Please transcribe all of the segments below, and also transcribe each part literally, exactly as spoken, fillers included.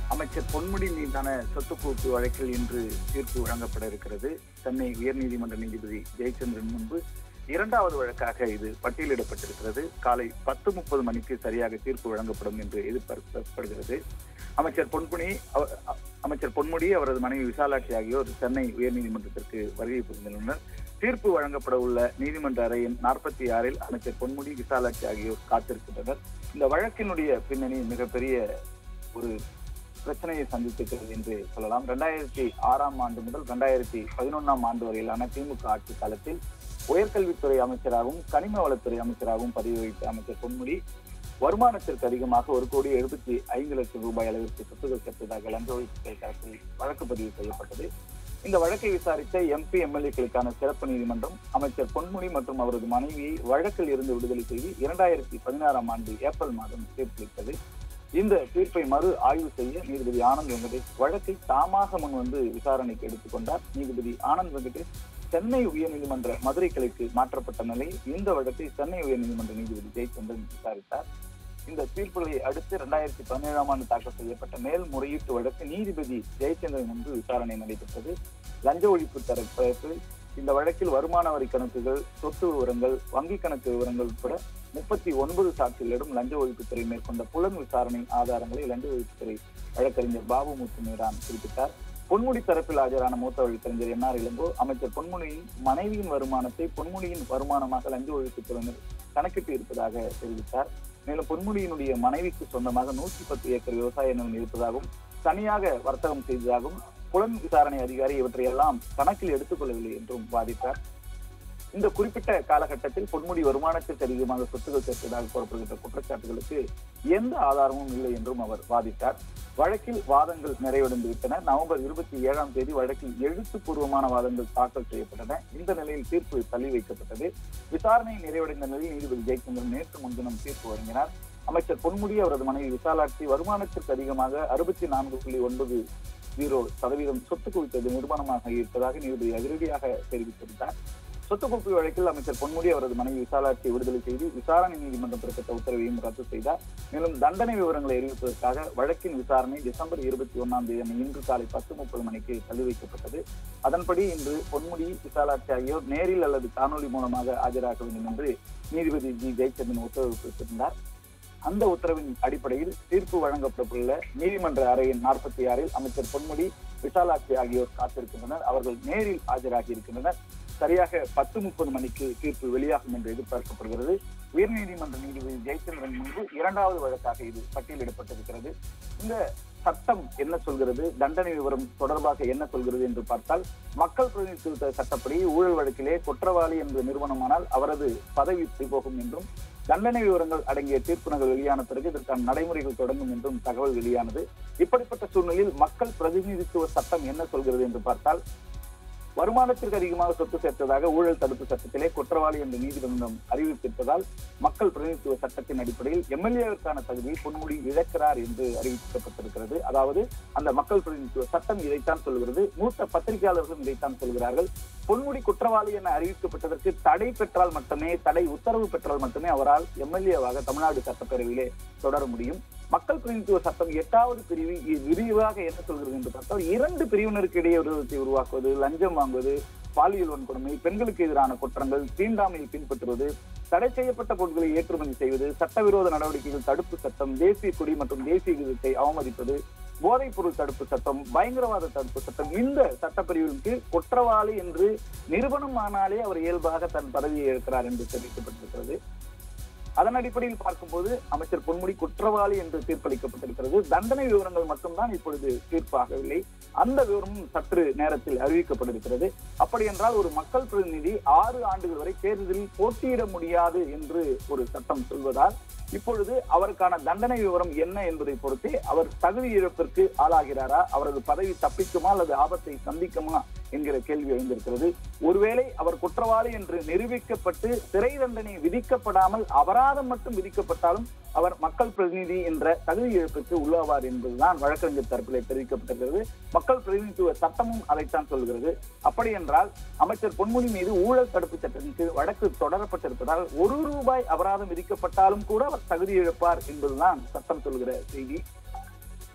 அமைச்சர் பொன்முடி மீதான சொத்து குவிப்பு வழக்கில் இன்று தீர்ப்பு வழங்கப்பட இருக்கிறது. சென்னை உயர்நீதிமன்ற நீதிபதி ஜெயச்சந்திரன் முன்பு இரண்டாவது வழக்காக இது பட்டியலிடப்பட்டிருக்கிறது. காலை பத்து முப்பது மணிக்கு சரியாக தீர்ப்பு வழங்கப்படும் என்று எதிர்பார்க்கப்படுகிறது. அமைச்சர் பொன்முடி அமைச்சர் பொன்முடி அவரது மனைவி விசாலாட்சி ஆகியோர் சென்னை உயர்நீதிமன்றத்திற்கு வருகை புரிந்துள்ளனர். தீர்ப்பு வழங்கப்பட உள்ள நீதிமன்ற அறையின் நாற்பத்தி ஆறில் அமைச்சர் பொன்முடி விசாலாட்சி ஆகியோர் காத்திருக்கின்றனர். இந்த வழக்கினுடைய பின்னணி மிகப்பெரிய ஒரு பிரச்சனையை சந்தித்திருக்கிறது என்று சொல்லலாம். இரண்டாயிரத்தி ஆறாம் ஆண்டு முதல் இரண்டாயிரத்தி பதினொன்னாம் ஆண்டு வரையிலான திமுக ஆட்சி காலத்தில் உயர்கல்வித்துறை அமைச்சராகவும் கனிம வளத்துறை அமைச்சராகவும் பதவி வகித்த அமைச்சர் பொன்முடி வருமானத்திற்கு அதிகமாக ஒரு கோடி எழுபத்தி ஐந்து லட்சம் ரூபாய் அளவிற்கு சொத்துக்கள் சேர்த்ததாக லஞ்ச ஒழிப்புத்துறை தரப்பில் வழக்கு பதிவு செய்யப்பட்டது. இந்த வழக்கை விசாரித்த எம்பி எம்எல்ஏக்களுக்கான சிறப்பு நீதிமன்றம் அமைச்சர் பொன்முடி மற்றும் அவரது மனைவியை வழக்கில் இருந்து விடுதலை செய்து இரண்டாயிரத்தி பதினாறாம் ஆண்டு ஏப்ரல் மாதம் தீர்ப்பளித்தது. இந்த தீர்ப்பை மறு ஆய்வு செய்ய நீதிபதி ஆனந்த் வெங்கடேஷ் வழக்கை தாமாக முன் வந்து விசாரணைக்கு எடுத்துக்கொண்டார். நீதிபதி ஆனந்த் வெங்கடேஷ் சென்னை உயர்நீதிமன்ற மதுரை கிளைக்கு மாற்றப்பட்ட நிலையில் இந்த வழக்கை சென்னை உயர்நீதிமன்ற நீதிபதி ஜெயச்சந்திரன் விசாரித்தார். இந்த தீர்ப்புகளை அடுத்து இரண்டாயிரத்தி பதினேழாம் ஆண்டு தாக்கல் செய்யப்பட்ட மேல்முறையீட்டு வழக்கு நீதிபதி ஜெயச்சந்திரன் முன்பு விசாரணை நடைபெற்றது. லஞ்ச ஒழிப்பு தரப்பு இந்த வழக்கில் வருமான வரி கணக்குகள், சொத்து விவரங்கள், வங்கி கணக்கு விவரங்கள் உட்பட முப்பத்தி ஒன்பது சாட்சிகளிடம் லஞ்ச ஒழிப்புத்துறை மேற்கொண்ட புலன் விசாரணை ஆதாரங்களை லஞ்ச ஒழிப்புத்துறை வழக்கறிஞர் பாபு முத்துமீரான் குறிப்பிட்டார். பொன்முடி தரப்பில் ஆஜரான மூத்த வழக்கறிஞர் என் ஆர் இளங்கோ அமைச்சர் பொன்முடியின் மனைவியின் வருமானத்தை பொன்முடியின் வருமானமாக லஞ்ச ஒழிப்புத்துறையினர் கணக்கிட்டு இருப்பதாக தெரிவித்தார். மேலும் பொன்முடியினுடைய மனைவிக்கு சொந்தமாக நூற்றி பத்து ஏக்கர் விவசாய நிலம் இருப்பதாகவும் தனியாக வர்த்தகம் செய்ததாகவும் புலன் விசாரணை அதிகாரி இவற்றையெல்லாம் கணக்கில் எடுத்துக் கொள்ளவில்லை என்றும் வாதிட்டார். இந்த குறிப்பிட்ட காலகட்டத்தில் பொன்முடி வருமானத்திற்கு அதிகமாக சொத்துக்கள் சேர்த்ததாக கூறப்படுகின்ற குற்றச்சாட்டுகளுக்கு எந்த ஆதாரமும் இல்லை என்றும் அவர் வாதிட்டார். வழக்கில் வாதங்கள் நிறைவடைந்து விட்டன. நவம்பர் இருபத்தி ஏழாம் தேதி வழக்கில் எழுத்துப்பூர்வமான வாதங்கள் தாக்கல் செய்யப்பட்டன. இந்த நிலையில் தீர்ப்பு தள்ளி வைக்கப்பட்டது. விசாரணை நிறைவடைந்த நிலையில் நீதிபதி ஜெயச்சந்திரன் நேற்று முன்தினம் தீர்ப்பு வழங்கினார். அமைச்சர் பொன்முடி அவரது மனைவி விசாலாட்சி வருமானத்திற்கு அதிகமாக அறுபத்தி நான்கு புள்ளி ஒன்பது ஜீரோ சதவீதம் சொத்து குவித்தது நிரூபணமாக இருப்பதாக நீதிபதி அதிரடியாக தெரிவித்திருந்தார். சொத்து குவிப்பு வழக்கில் அமைச்சர் பொன்முடி அவரது மனைவி விசாலாட்சியை விடுதலை செய்து விசாரணை நீதிமன்றம் பிறப்பித்த உத்தரவையும் ரத்து செய்தார். மேலும் தண்டனை விவரங்களை அறிவிப்பதற்காக வழக்கின் விசாரணை டிசம்பர் இருபத்தி ஒன்னாம் தேதி இன்று காலை பத்து முப்பது மணிக்கு தள்ளி வைக்கப்பட்டது. அதன்படி இன்று பொன்முடி, விசாலாட்சி ஆகியோர் நேரில் அல்லது காணொலி மூலமாக ஆஜராக வேண்டும் என்று நீதிபதி ஜி ஜெயச்சந்திரன் உத்தரவு பிறப்பித்திருந்தார். அந்த உத்தரவின் அடிப்படையில் தீர்ப்பு வழங்கப்பட்டுள்ள நீதிமன்ற அறையின் நாற்பத்தி ஆறில் அமைச்சர் பொன்முடி, விசாலாட்சி ஆகியோர் காத்திருக்கின்றனர். அவர்கள் நேரில் ஆஜராகி இருக்கின்றனர். சரியாக பத்து முப்பது மணிக்கு தீர்ப்பு வெளியாகும் என்று எதிர்பார்க்கப்படுகிறது. உயர்நீதிமன்ற நீதிபதி ஜெயச்சந்திரன் முன்பு இரண்டாவது வழக்காக இது பட்டியலிடப்பட்டிருக்கிறது. இந்த சட்டம் என்ன சொல்கிறது, தண்டனை விவரம் தொடர்பாக என்ன சொல்கிறது என்று பார்த்தால், மக்கள் பிரதிநிதித்துவ சட்டப்படி ஊழல் வழக்கிலே குற்றவாளி என்ற நிறுவனமானால் அவரது பதவி போகும் என்றும், தண்டனை விவரங்கள் அடங்கிய தீர்ப்பு நகல் வெளியான பிறகு இதற்கான நடைமுறைகள் தொடங்கும் என்றும் தகவல் வெளியானது. இப்படிப்பட்ட சூழ்நிலையில் மக்கள் பிரதிநிதித்துவ சட்டம் என்ன சொல்கிறது என்று பார்த்தால், வருமானத்திற்கு அதிகமாக சொத்து சேர்த்ததாக ஊழல் தடுப்பு சட்டத்திலே குற்றவாளி என்று நீதிமன்றம் அறிவித்திருப்பதால் மக்கள் பிரதிநிதித்துவ சட்டத்தின் அடிப்படையில் எம்எல்ஏவிற்கான தகுதியை பொன்முடி இழக்கிறார் என்று அறிவிக்கப்பட்டிருக்கிறது. அதாவது அந்த மக்கள் பிரதிநிதித்துவ சட்டம் இதைத்தான் சொல்கிறது. மூத்த பத்திரிகையாளர்களும் இதைத்தான் சொல்கிறார்கள். பொன்முடி குற்றவாளி என அறிவிக்கப்பட்டதற்கு தடை பெற்றால் மட்டுமே, தடை உத்தரவு பெற்றால் மட்டுமே அவரால் எம்எல்ஏவாக தமிழ்நாடு சட்டப்பேரவையிலே தொடர முடியும். மக்கள் பிரதிநிதித்துவ சட்டம் எட்டாவது பிரிவு விரிவாக என்ன சொல்கிறது என்று பார்த்தால், இரண்டு பிரிவினருக்கு இடையே விரோதத்தை உருவாக்குவது, லஞ்சம் வாங்குவது, பாலியல் வன்கொடுமை, பெண்களுக்கு எதிரான குற்றங்கள், தீண்டாமையை பின்பற்றுவது, தடை செய்யப்பட்ட பொருட்களை ஏற்றுமதி செய்வது, சட்டவிரோத நடவடிக்கைகள் தடுப்பு சட்டம், தேசிய கொடி மற்றும் தேசிய கீதத்தை அவமதிப்பது, போதைப் பொருள் தடுப்பு சட்டம், பயங்கரவாத தடுப்பு சட்டம், இந்த சட்டப்பிரிவின் கீழ் குற்றவாளி என்று நிரூபணம் ஆனாலே அவர் இயல்பாக தன் பதவியை இழக்கிறார் என்று தெரிவிக்கப்பட்டிருக்கிறது. அதன் அடிப்படையில் பார்க்கும்போது அமைச்சர் பொன்முடி குற்றவாளி என்று தீர்ப்பளிக்கப்பட்டிருக்கிறது. தண்டனை விவரங்கள் மட்டும்தான் இப்பொழுது தீர்ப்பாகவில்லை. அந்த விவரமும் சற்று நேரத்தில் அறிவிக்கப்பட்டிருக்கிறது. அப்படி என்றால் ஒரு மக்கள் பிரதிநிதி ஆறு ஆண்டுகள் வரை தேர்தலில் போட்டியிட முடியாது என்று ஒரு சட்டம் சொல்வதால் இப்பொழுது அவருக்கான தண்டனை விவரம் என்ன என்பதை பொறுத்தே அவர் தகுதி இழப்பிற்கு ஆளாகிறாரா, அவரது பதவி தப்பிக்குமா அல்லது ஆபத்தை சந்திக்குமா என்கிற கேள்வி எழுந்திருக்கிறது. ஒருவேளை அவர் குற்றவாளி என்று நிரூபிக்கப்பட்டு சிறை தண்டனை விதிக்கப்படாமல் அபராதம் மட்டும் விதிக்கப்பட்டாலும் அவர் மக்கள் பிரதிநிதி என்ற தகுதி இழப்புக்கு உள்ளாவார் என்பதுதான் வழக்கறிஞர் தரப்பிலே தெரிவிக்கப்பட்டிருக்கிறது. மக்கள் பிரதிநிதித்துவ சட்டமும் அதைத்தான் சொல்கிறது. அப்படி என்றால் அமைச்சர் பொன்முடி மீது ஊழல் தடுப்பு சட்டத்தின் கீழ் வழக்கு தொடரப்பட்டிருப்பதால் ஒரு ரூபாய் அபராதம் விதிக்கப்பட்டாலும் கூட அவர் தகுதி இழப்பார் என்பதுதான் சட்டம் சொல்கிற செய்தி.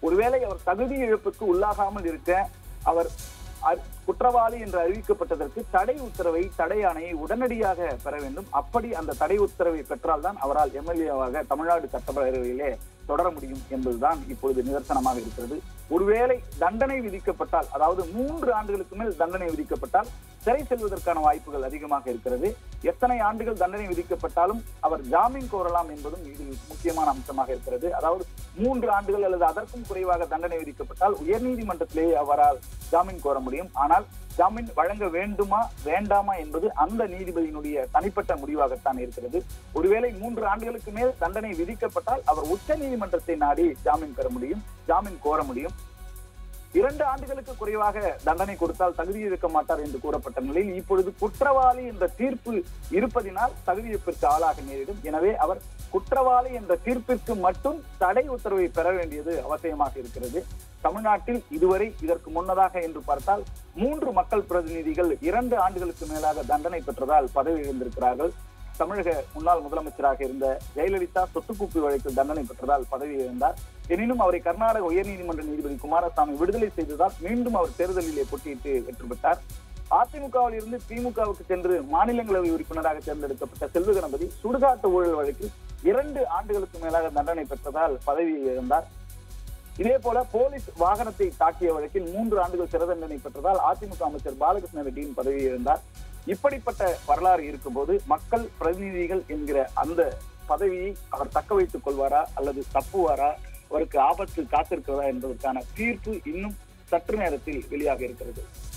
ஒருவேளை அவர் தகுதி இழப்புக்கு உள்ளாகாமல் இருக்க அவர் குற்றவாளி என்று அறிவிக்கப்பட்டதற்கு தடை உத்தரவை தடை ஆணையை உடனடியாக பெற வேண்டும். அப்படி அந்த தடை உத்தரவை பெற்றால்தான் அவரால் எம்எல்ஏவாக தமிழ்நாடு சட்டப்பேரவையிலே தொடர முடியும் என்பதுதான் இப்பொழுது நிதர்சனமாக இருக்கிறது. ஒருவேளை தண்டனை விதிக்கப்பட்டால், அதாவது மூன்று ஆண்டுகளுக்கு மேல் தண்டனை விதிக்கப்பட்டால் சிறை செல்வதற்கான வாய்ப்புகள் அதிகமாக இருக்கிறது. எத்தனை ஆண்டுகள் தண்டனை விதிக்கப்பட்டாலும் அவர் ஜாமீன் கோரலாம் என்பதும் இதில் முக்கியமான அம்சமாக இருக்கிறது. அதாவது மூன்று ஆண்டுகள் அல்லது அதற்கும் குறைவாக தண்டனை விதிக்கப்பட்டால் உயர்நீதிமன்றத்திலேயே அவரால் ஜாமீன் கோர முடியும். ஆனால் ஜாமீன் வழங்க வேண்டுமா வேண்டாமா என்பது அந்த நீதிபதியினுடைய தனிப்பட்ட முடிவாகத்தான் இருக்கிறது. ஒருவேளை மூன்று ஆண்டுகளுக்கு மேல் தண்டனை விதிக்கப்பட்டால் அவர் உச்ச நீதிமன்றத்தை நாடி ஜாமீன் பெற முடியும், ஜாமீன் கோர முடியும். இரண்டு ஆண்டுகளுக்கு குறைவாக தண்டனை கொடுத்தால் தகுதி இழக்க மாட்டார் என்று கூறப்பட்ட நிலையில் இப்பொழுது குற்றவாளி என்ற தீர்ப்பு இருப்பதினால் தகுதியிழப்பிற்கு ஆளாக நேரிடும். எனவே அவர் குற்றவாளி என்ற தீர்ப்பிற்கு மட்டும் தடை உத்தரவை பெற வேண்டியது அவசியமாக இருக்கிறது. தமிழ்நாட்டில் இதுவரை இதற்கு முன்னதாக என்று பார்த்தால் மூன்று மக்கள் பிரதிநிதிகள் இரண்டு ஆண்டுகளுக்கு மேலாக தண்டனை பெற்றதால் பதவி இழந்திருக்கிறார்கள். தமிழக முன்னாள் முதலமைச்சராக இருந்த ஜெயலலிதா சொத்துக்குப்பி வழக்கில் தண்டனை பெற்றதால் பதவி இழந்தார். எனினும் அவரை கர்நாடக உயர்நீதிமன்ற நீதிபதி குமாரசாமி விடுதலை செய்ததால் மீண்டும் அவர் தேர்தலிலே போட்டியிட்டு வெற்றி பெற்றார். அதிமுகவில் இருந்து திமுகவுக்கு சென்று மாநிலங்களவை உறுப்பினராக தேர்ந்தெடுக்கப்பட்ட செல்வ கணபதி சுடுகாட்டு ஊழல் வழக்கில் இரண்டு ஆண்டுகளுக்கு மேலாக தண்டனை பெற்றதால் பதவி இழந்தார். இதே போல போலீஸ் வாகனத்தை தாக்கிய வழக்கில் மூன்று ஆண்டுகள் சிறை தண்டனை பெற்றதால் அதிமுக அமைச்சர் பாலகிருஷ்ண ரெட்டியின் பதவி இழந்தார். இப்படிப்பட்ட வரலாறு இருக்கும்போது மக்கள் பிரதிநிதிகள் என்கிற அந்த பதவியை அவர் தக்க வைத்துக் கொள்வாரா அல்லது தப்புவாரா, அவருக்கு ஆபத்து காத்திருக்கிறதா என்பதற்கான தீர்ப்பு இன்னும் சற்று நேரத்தில் வெளியாக இருக்கிறது.